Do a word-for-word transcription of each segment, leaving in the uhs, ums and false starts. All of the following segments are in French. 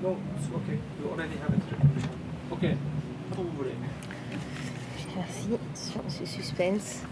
Non, ok, you already have it. Ok, quand vous voulez. Merci, sur ce suspense.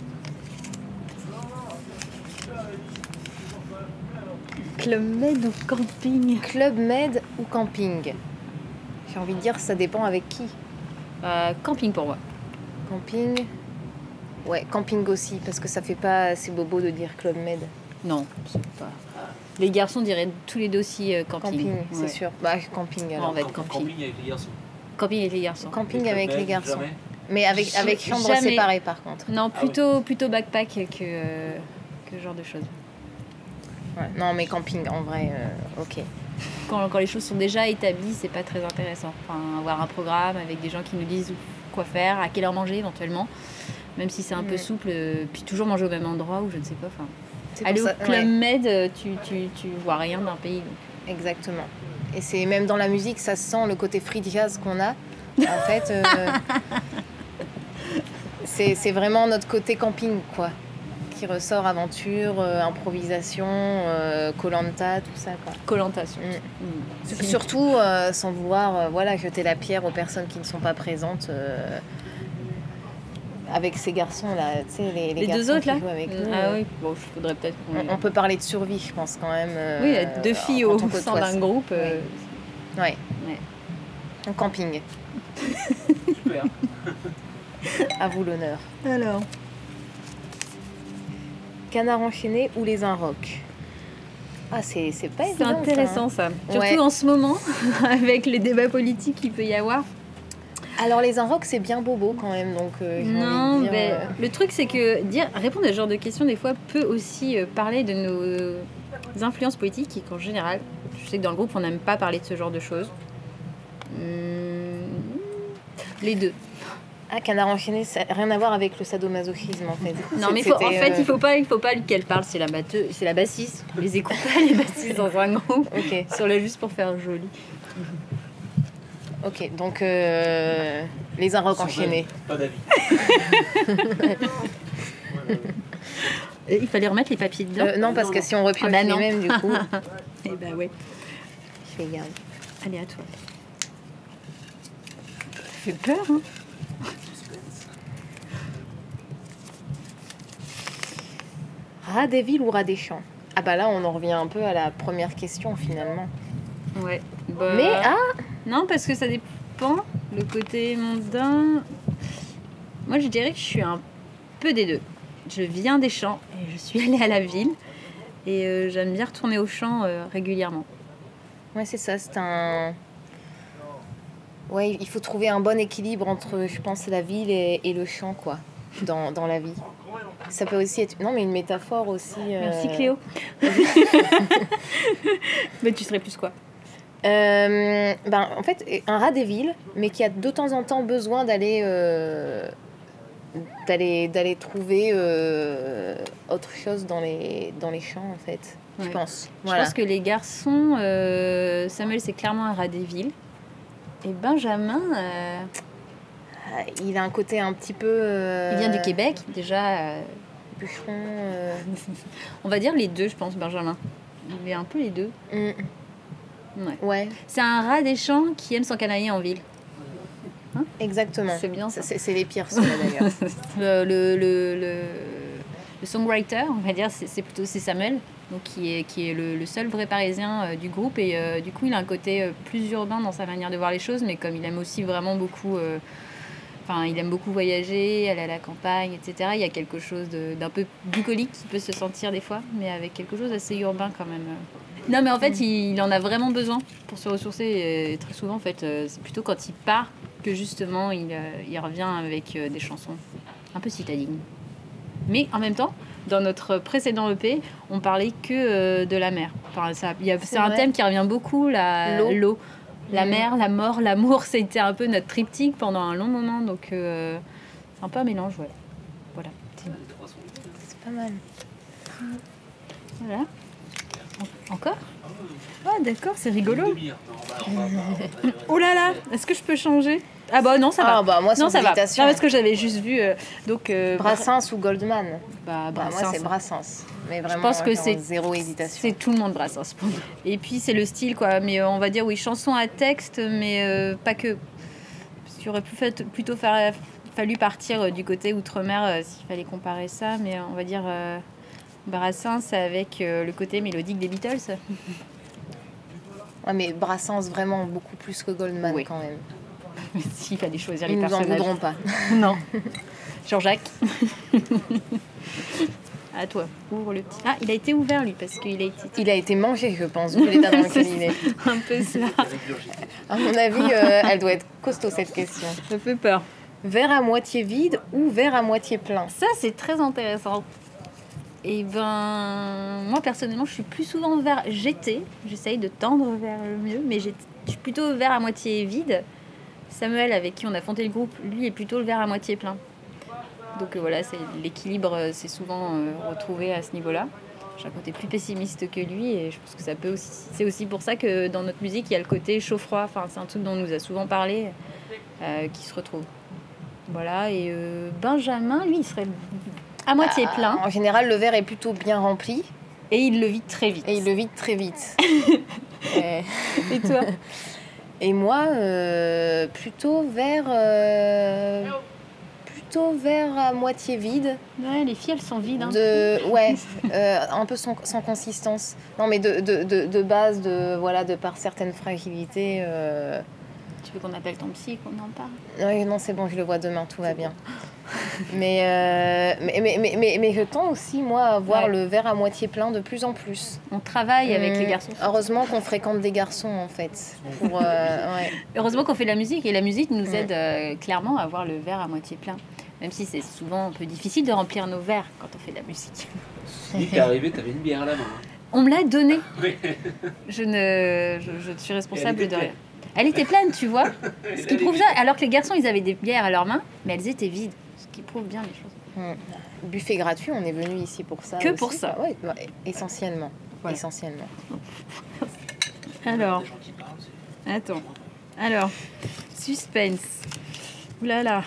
Club Med ou camping? Club Med ou camping? J'ai envie de dire, ça dépend avec qui. euh, Camping pour moi. Camping. Ouais, camping aussi, parce que ça fait pas assez bobo de dire Club Med. Non, c'est pas. Les garçons diraient tous les deux aussi euh, camping. Camping, ouais. c'est sûr. Bah, camping alors. On va être camping. Camping avec les garçons. Camping avec les garçons. Camping Et avec Club les Med, garçons. jamais. Mais avec, avec chambre Jamais. séparée par contre. Non, Ah oui. plutôt, plutôt backpack que, euh, que ce genre de choses. Ouais. Non, mais camping, en vrai, euh, ok. Quand, quand les choses sont déjà établies, c'est pas très intéressant. Enfin, avoir un programme avec des gens qui nous disent quoi faire, à quelle heure manger éventuellement, même si c'est un Mm. peu souple, euh, puis toujours manger au même endroit ou je ne sais pas. Enfin, C'est aller pour au ça- Club ouais, Med, euh, tu, tu, tu vois rien d'un pays. Donc. exactement. Et c'est même dans la musique, ça se sent le côté free jazz qu'on a. En fait, euh, c'est c'est vraiment notre côté camping, quoi. Qui ressort aventure, euh, improvisation, koh lanta, tout ça, quoi. Koh Lanta, surtout. Mm. Mm. S- Surtout euh, sans vouloir euh, voilà, jeter la pierre aux personnes qui ne sont pas présentes. euh, avec ces garçons-là, tu sais, les, les Les garçons deux autres, qui là jouent avec nous. Ah euh, oui, bon, il faudrait peut-être qu'on les- on, on peut parler de survie, je pense, quand même. euh, Oui, il y a deux filles quand au on sein côtoie d'un ça. groupe. euh, Ouais. Ouais. En camping. Super. À vous l'honneur. Alors Canard enchaîné ou les Inrocks? Ah, c'est c'est pas C'est évident. intéressant ça. Surtout Ouais. en ce moment, avec les débats politiques qu'il peut y avoir. Ça, hein. Alors, les Inrocks, c'est bien bobo quand même. Donc, euh, j'ai envie Non, de dire, mais euh, le truc c'est que dire, répondre à ce genre de questions des fois peut aussi euh, parler de nos influences politiques et qu'en général, je sais que dans le groupe on n'aime pas parler de ce genre de choses. Hum, les deux. Ah, Canard enchaîné, ça n'a rien à voir avec le sadomasochisme en fait. Non mais faut- en C'était, fait euh, il faut pas, il faut pas qu'elle parle, c'est la batteuse, c'est la bassiste. On les écoute pas les bassistes dans un groupe. Ok, Sur là juste pour faire joli. ok, donc euh, les Inrocks enchaînés. Pas d'avis. Euh, Il fallait remettre les papiers dedans. Euh, non, parce que si on repioche Ah bah les non. mêmes, du coup, Et bah ouais. je vais garder. Allez à toi. Ça fait peur hein. Rat des villes ou rat des champs? Ah bah là, on en revient un peu à la première question finalement. Ouais. Bah, Mais ah, non, parce que ça dépend. Le côté mondain. Moi, je dirais que je suis un peu des deux. Je viens des champs et je suis allée à la ville. Et euh, j'aime bien retourner au champ euh, régulièrement. ouais, c'est ça, c'est un. Ouais, il faut trouver un bon équilibre entre, je pense, la ville et, et le champ, quoi, dans, dans la vie. Ça peut aussi être. Non, mais une métaphore aussi. euh, Merci Cléo. Mais tu serais plus quoi? Euh, ben, en fait, un rat des villes, mais qui a de temps en temps besoin d'aller euh, d'aller d'aller trouver euh, autre chose dans les dans les champs, en fait. Je Ouais. pense. Je Voilà. pense que les garçons, euh, Samuel c'est clairement un rat des villes. Et Benjamin, euh, Ah, il a un côté un petit peu. euh, il vient du Québec déjà. euh, Bûcheron. euh, on va dire les deux, je pense, Benjamin. Il est un peu les deux. mm, Ouais. ouais, C'est un rat des champs qui aime s'encanailler en ville. exactement. C'est bien ça. C'est c'est les pires, ceux-là, d'ailleurs. Le, le, le, le, le songwriter, on va dire, c'est c'est plutôt c'est Samuel, donc qui est, qui est le, le seul vrai parisien euh, du groupe. Et euh, du coup, il a un côté euh, plus urbain dans sa manière de voir les choses, mais comme il aime aussi vraiment beaucoup. euh, Enfin, il aime beaucoup voyager, aller à la campagne, et cetera. Il y a quelque chose de- d'un peu bucolique qui peut se sentir des fois, mais avec quelque chose d'assez urbain quand même. Non, mais en fait, il, il en a vraiment besoin pour se ressourcer. Et très souvent, en fait, euh, c'est plutôt quand il part que justement, il, euh, il revient avec euh, des chansons un peu citadines. Mais en même temps, dans notre précédent E P, on parlait que euh, de la mer. Enfin, ça, il y a- C'est c'est un vrai. thème qui revient beaucoup, la- L'eau. l'eau. La Mhm. mer, la mort, l'amour, c'était un peu notre triptyque pendant un long moment. Donc, euh, c'est un peu un mélange, ouais. Voilà. C'est pas mal. Voilà. En- Encore Ah, d'accord, c'est rigolo. Une demi-heure. Non, on va- on va- on va- Oh là là, est-ce que je peux changer? Ah bah non, ça va. Ah bah moi, sans non, ça va. hésitation. Non, parce que j'avais juste vu. euh, donc, euh, Brassens ou Goldman? Bah, Bah, moi, Brassens. c'est Brassens. Mais vraiment, je pense que genre, c'est zéro hésitation. C'est tout le monde Brassens. Et puis c'est le style quoi, mais euh, on va dire oui chanson à texte, mais euh, pas que. Parce qu'il aurait pu fait, plutôt faire, fallu partir euh, du côté outre-mer euh, s'il fallait comparer ça, mais euh, on va dire euh, Brassens avec euh, le côté mélodique des Beatles. Ouais, mais Brassens vraiment beaucoup plus que Goldman Oui. quand même. S'il fallait choisir Ils les nous en personnages. voudront pas. Non. Jean-Jacques. À toi, ouvre le petit. Ah, il a été ouvert lui parce qu'il a été Il a été mangé, je pense, vu l'état dans lequel il est. un peu cela. À mon avis, euh, elle doit être costaud cette question. Ça fait peur. Verre à moitié vide ou verre à moitié plein? Ça, c'est très intéressant. Et ben, moi personnellement, je suis plus souvent vers jeté. J'essaye de tendre vers le mieux, mais j'ai- je suis plutôt vers à moitié vide. Samuel, avec qui on a fondé le groupe, lui est plutôt le verre à moitié plein. Donc euh, voilà, c'est l'équilibre, euh, c'est souvent euh, retrouvé à ce niveau-là. J'ai un côté plus pessimiste que lui, et je pense que ça peut aussi. C'est aussi pour ça que dans notre musique, il y a le côté chaud-froid. Enfin, c'est un truc dont on nous a souvent parlé, euh, qui se retrouve. Voilà. Et euh, Benjamin, lui, il serait à moitié Ah, plein. En général, le verre est plutôt bien rempli Et il le vide très vite. et il le vide très vite. et, Et toi? et moi, euh, plutôt verre, euh, plutôt verre à moitié vide. Ouais, les filles, elles sont vides. Hein. De, ouais, euh, un peu sans, sans consistance. Non, mais de, de, de, de base, de, voilà, de par certaines fragilités. Euh... Tu veux qu'on appelle ton psy, qu'on en parle? Ouais, non, c'est bon, je le vois demain, tout va bien. mais, euh, mais, mais, mais, mais, mais je tends aussi, moi, à voir Ouais. le verre à moitié plein de plus en plus. On travaille avec Hum, les garçons. Heureusement qu'on fréquente des garçons, en fait. Pour, euh, ouais. Heureusement qu'on fait de la musique, et la musique nous Ouais. aide euh, clairement à voir le verre à moitié plein. Même si c'est souvent un peu difficile de remplir nos verres quand on fait de la musique. Si t'es arrivé, t'avais une bière à la main. hein. On me l'a donnée. Oui. Je ne, je, je suis responsable Et elle de était rien. Elle était pleine, tu vois. Ce qui Elle prouve est ça. Alors que les garçons, ils avaient des bières à leurs mains, mais elles étaient vides. Ce qui prouve bien les choses. Hum. Buffet gratuit, on est venu ici pour ça. Que aussi, pour ça. quoi. Ouais, ouais, essentiellement. Voilà. Essentiellement. Alors, Des gens qui parlent, c'est- attends. Alors, suspense. Ouh là là.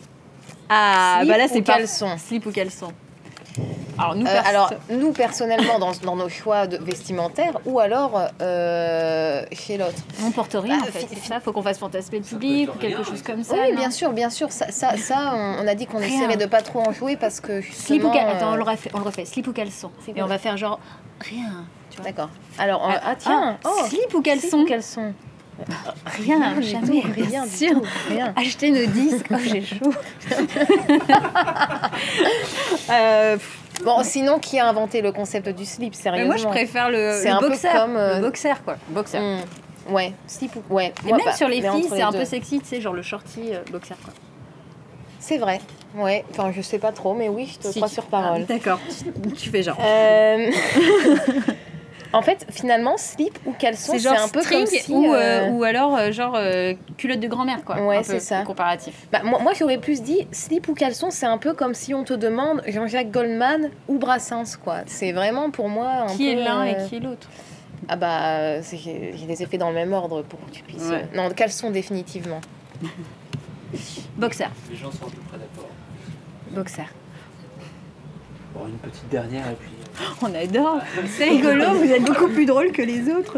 Ah, Slip bah là, ou c'est pas caleçon? slip ou caleçon. Alors, nous, Euh, perso- alors, nous, personnellement, dans, dans nos choix de vestimentaires, ou alors euh, chez l'autre. on porte rien, Bah, en fait. fi- C'est ça, faut qu'on fasse fantasmer le Ça peut public être ou quelque rien, chose oui. comme ça. Oui, non bien sûr, bien sûr. Ça, ça, ça on, on a dit qu'on Rien. essaierait de pas trop en jouer parce que Slip ou justement... caleçon. Attends, on euh, le refait. On le refait. Slip ou caleçon. Slip Et ou- on va faire genre rien. Tu vois. D'accord. Alors, euh, Ah, ah tiens, ah, oh, slip ou caleçon. slip ou caleçon? Rien, du jamais, tout, rien bien du sûr. tout, rien. Acheter nos disques, oh j'ai chaud. euh, pff, Bon, sinon, qui a inventé le concept du slip, mais sérieusement? moi je préfère le, C'est le un peu boxer. comme, euh, Le boxer quoi. Boxer. Hmm. Ouais, slip ou... Ouais. Et Moi, même bah, sur les mais filles, entre c'est les un deux. peu sexy, tu sais, genre le shorty euh, boxer quoi. C'est vrai. Ouais, enfin, je sais pas trop, mais oui, je te Si crois tu- sur parole. Ah, D'accord, tu, tu fais genre. Euh, en fait, finalement, slip ou caleçon, C'est c'est genre un peu string comme si... ou, euh, euh, ou alors euh, genre euh, culotte de grand-mère quoi. Ouais, un peu, c'est ça. le comparatif. Bah, moi, moi, j'aurais plus dit slip ou caleçon, c'est un peu comme si on te demande Jean-Jacques Goldman ou Brassens, quoi. C'est vraiment pour moi un Qui est peu, l'un euh, et qui est l'autre. Ah bah, euh, c'est- j'ai j'ai les ai fait dans le même ordre pour que tu puisses... Ouais. euh, Non, caleçon définitivement. Boxer. Les gens sont à peu près d'accord. Boxer. Bon, une petite dernière et puis. On adore. C'est rigolo, vous êtes beaucoup plus drôle que les autres.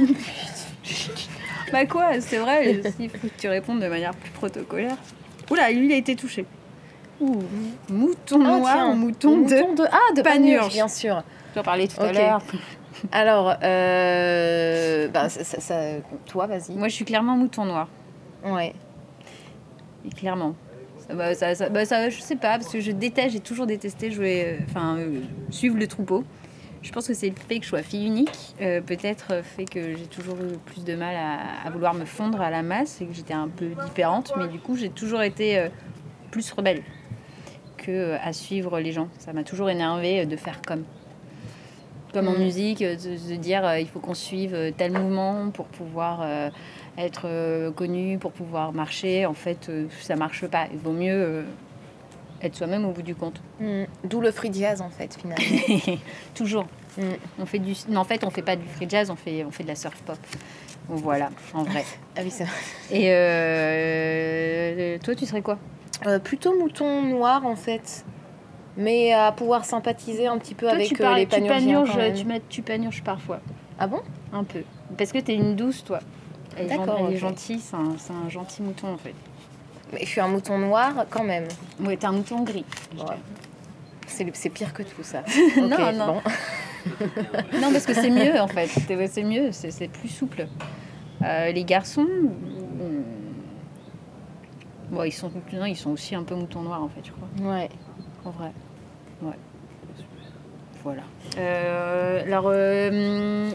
Bah quoi, c'est vrai, il faut que tu répondes de manière plus protocolaire. Oula, lui il a été touché. Ouh, mouton Ah, noir tiens, ou mouton, de... de... Ah, de Panurge. Panurge, bien sûr. Tu en parlais tout à Ok. l'heure. Alors, euh... bah, ça, ça- ça- toi, vas-y. Moi je suis clairement mouton noir. Ouais. Et clairement. Ça, bah, ça, ça- bah, ça, je sais pas, parce que je déteste, j'ai toujours détesté jouer, euh, enfin, euh, suivre le troupeau. Je pense que c'est le fait que je sois fille unique, euh, peut-être euh, fait que j'ai toujours eu plus de mal à, à vouloir me fondre à la masse et que j'étais un peu différente, mais du coup j'ai toujours été euh, plus rebelle que euh, à suivre les gens. Ça m'a toujours énervé euh, de faire comme. Comme en Mm. musique, euh, de, de dire euh, il faut qu'on suive euh, tel mouvement pour pouvoir euh, être euh, connu, pour pouvoir marcher. En fait, euh, ça marche pas. Il vaut mieux euh, être soi-même au bout du compte. Mm. D'où le free jazz, en fait, finalement. Toujours. Mm. On fait du, non, en fait, on fait pas du free jazz, on fait, on fait de la surf pop. Donc voilà, en vrai. Ah oui, c'est vrai. Et euh, toi, tu serais quoi? Euh, plutôt mouton noir, en fait. mais à pouvoir sympathiser un petit peu Toi, avec tu, euh, parles, les tu panurgiens panurges, quand même. tu, mets- tu panurges parfois, Ah bon? un peu. Parce que t'es une douce, toi. Elle est, gen- D'accord, elle est ok. gentille, c'est un, c'est un gentil mouton en fait. Mais je suis un mouton noir quand même. Ouais, t'es un mouton gris. je Ouais. dirais. C'est c'est pire que tout ça. Non, Ok, non. bon. Non, parce que c'est mieux en fait. C'est c'est mieux, c'est c'est plus souple. Euh, les garçons, hum, bon, ils sont, non, ils sont aussi un peu moutons noirs en fait, je crois. Ouais. En vrai. Ouais. Voilà. Euh, alors, euh,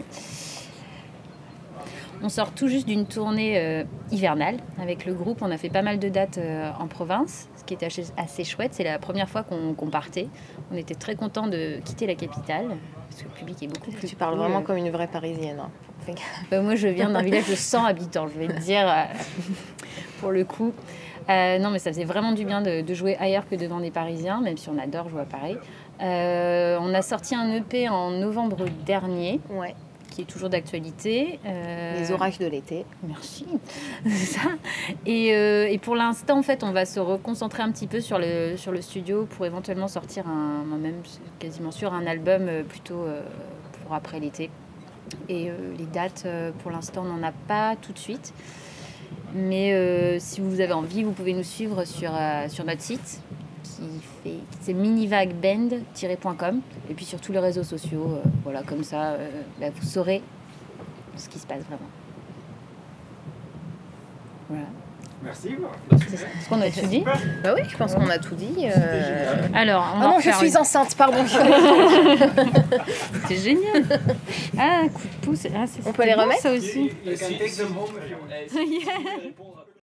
on sort tout juste d'une tournée euh, hivernale avec le groupe. On a fait pas mal de dates euh, en province, ce qui était assez, assez chouette. C'est la première fois qu'on qu'on partait. On était très contents de quitter la capitale parce que le public est beaucoup plus. Tu parles cool. vraiment comme une vraie Parisienne. Hein. Fais gaffe. Bah, moi, je viens d'un village de cent habitants, je vais te dire, euh, pour le coup. Euh, non, mais ça faisait vraiment du bien de, de jouer ailleurs que devant des Parisiens, même si on adore jouer à Paris. Euh, on a sorti un E P en novembre dernier, Ouais. qui est toujours d'actualité. Euh, Les orages de l'été. Merci. C'est ça. Et, euh, et pour l'instant, en fait, on va se reconcentrer un petit peu sur le, sur le studio pour éventuellement sortir, un, même quasiment sûr, un album euh, plutôt euh, pour après l'été. Et euh, les dates, euh, pour l'instant, on n'en a pas tout de suite. Mais euh, si vous avez envie, vous pouvez nous suivre sur, euh, sur notre site, qui fait, c'est minivagband tiret point com. Et puis sur tous les réseaux sociaux, euh, voilà, comme ça, euh, bah, vous saurez ce qui se passe vraiment. Voilà. Merci. Est-ce qu'on a tout dit? Bah oui, je pense qu'on a tout dit. euh. Alors, on Ah va non, en je faire suis une. enceinte, pardon. C'est génial. Ah, coup de pouce. Ah, c'est- On peut c'était les bon, remettre ça aussi. You can take them home if you want. Yeah. Répondre à